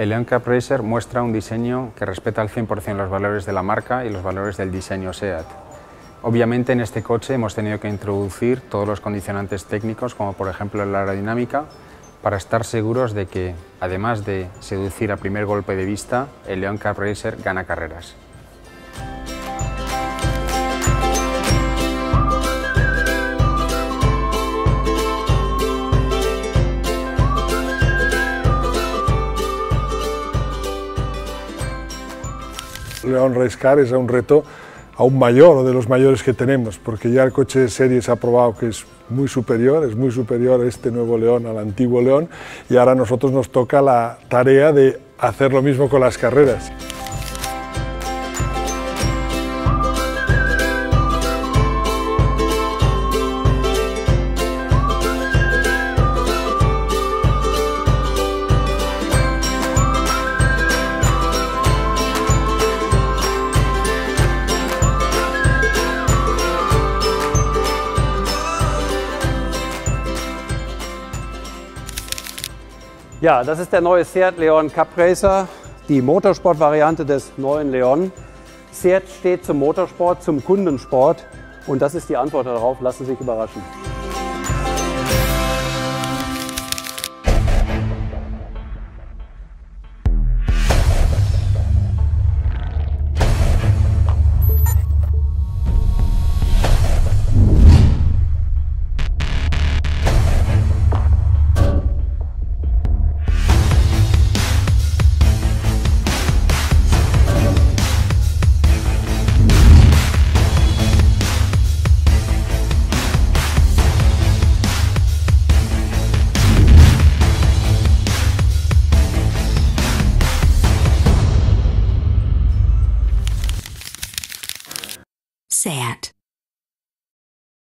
El León Cup Racer muestra un diseño que respeta al 100% los valores de la marca y los valores del diseño SEAT. Obviamente en este coche hemos tenido que introducir todos los condicionantes técnicos, como por ejemplo la aerodinámica, para estar seguros de que, además de seducir a primer golpe de vista, el León Cup Racer gana carreras. León Race Car es un reto aún mayor, o de los mayores que tenemos, porque ya el coche de serie se ha probado que es muy superior este nuevo León al antiguo León, y ahora a nosotros nos toca la tarea de hacer lo mismo con las carreras. Ja, das ist der neue Seat Leon Cup Racer, die Motorsport-Variante des neuen Leon. Seat steht zum Motorsport, zum Kundensport, und das ist die Antwort darauf. Lassen Sie sich überraschen.